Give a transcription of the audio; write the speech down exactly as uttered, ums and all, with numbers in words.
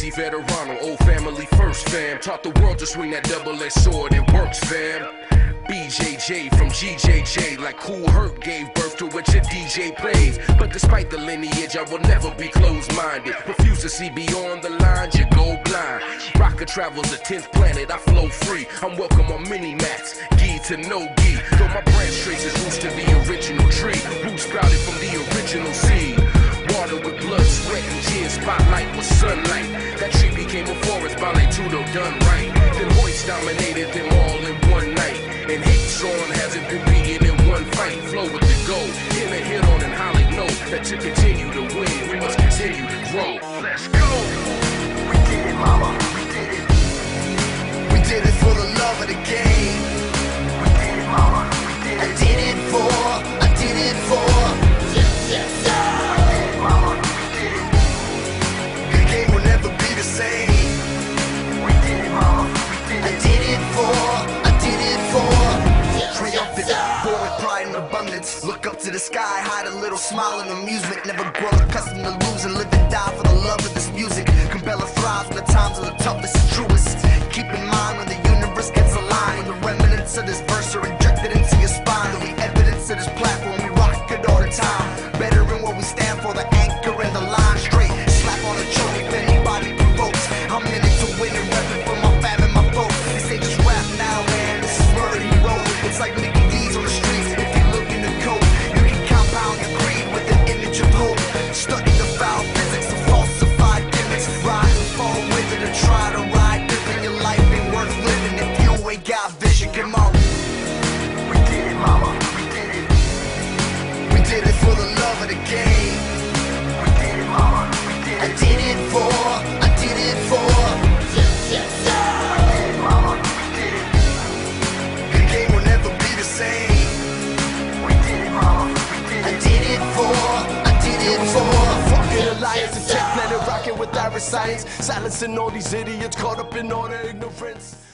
Easy Veterano, old family first, fam. Taught the world to swing that double-edged sword, it works, fam. B J J from G J J, like Kool Herc gave birth to what your D J plays. But despite the lineage, I will never be closed-minded. Refuse to see beyond the lines, you go blind. Rocker travels the tenth planet, I flow free. I'm welcome on mini-mats, gi to no gi. Though my branch traces roots to the original tree. Roots sprouted from the original seed. Water with blood, sweat, and tears, spotlight with sunlight. That tree became a forest, Ballet Tudo done right. Then Hoist dominated them all in one night. And hate song hasn't been beaten in one fight. Flow with the go, in a hit on an holly note. That to continue to win, we must continue to grow. Let's go! We did it, mama, we did it. We did it for the love of the game. We did it, mama, we did it. I did it for, I did it for. Yes, yes, sir. We did it, mama, we did it. The game will never be the same. We did it, mama, we did it. I did it for, I did it for. Triumphant, born with pride and abundance. Look up to the sky, hide a little smile and amusement. Never grown accustomed to losing, live and die for the love of this music. Compella thrives when the times are the toughest and truest. Keep in mind when the universe gets aligned. When the remnants of this verse are injected into your spine. The evidence of this platform, we rock it all the time. Better in what we stand for, the anchor and the line straight. Slap on the choke if anybody provokes. I'm in it to win and reppin' for my fam and my folks. They say just rap now, man, this is murder he wrote. It's like Mickey D's on the streets. If you look in the code, you can compound your creed with an image of hope. Study the foul physics of falsified gimmicks. Rise and fall with it and try to ride different. Your life ain't worth living if you ain't got vision. Come on. We did it, mama. We did it. We did it for the love of the game. We did it, mama. We did it. I did it for, I did it for. Yes, yes, sir. We did it, mama. We did it. The game will never be the same. We did it, mama. We did it. I did it for, I did it for. Fucking alliance and tech planet rocking with Irish science. Silencing all these idiots caught up in all their ignorance.